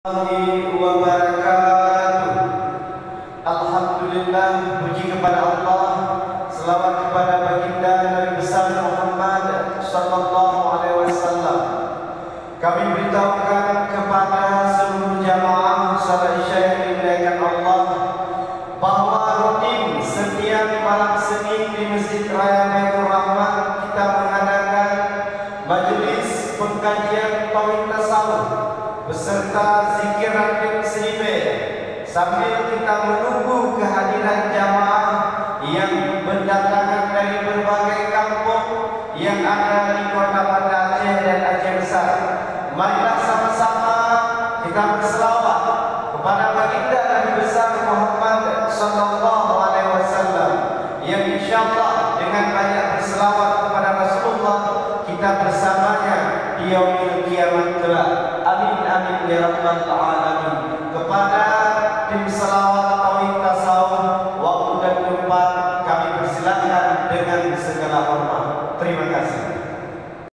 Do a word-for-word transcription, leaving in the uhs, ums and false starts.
wabarakatuh. Alhamdulillah, puji kepada Allah, selawat kepada baginda Nabi besar Muhammad sallallahu alaihi wasallam. Kami beritahukan kepada seluruh jamaah salat Isya yang dimuliakan Allah bahwa rutin setiap malam Senin di Masjid Raya Baitur Rahman kita mengadakan majelis pengkajian tauhid tasawuf beserta zikir rakit seimbang sambil kita menunggu kehadiran jamaah yang berdatangan dari berbagai kampung yang ada di Kota Banda Aceh dan Aceh Besar. Marilah sama-sama kita berselawat kepada baginda Nabi besar Muhammad sallallahu alaihi wasallam yang insyaallah dengan banyak berselawat kepada Rasulullah kita bersamanya di yaumil kiamat kelak. Amin amin ya rabbal alamin. Kepada tim selawat tauhid tasawuf, waktu dan tempat kami persilakan dengan segala hormat. Terima kasih.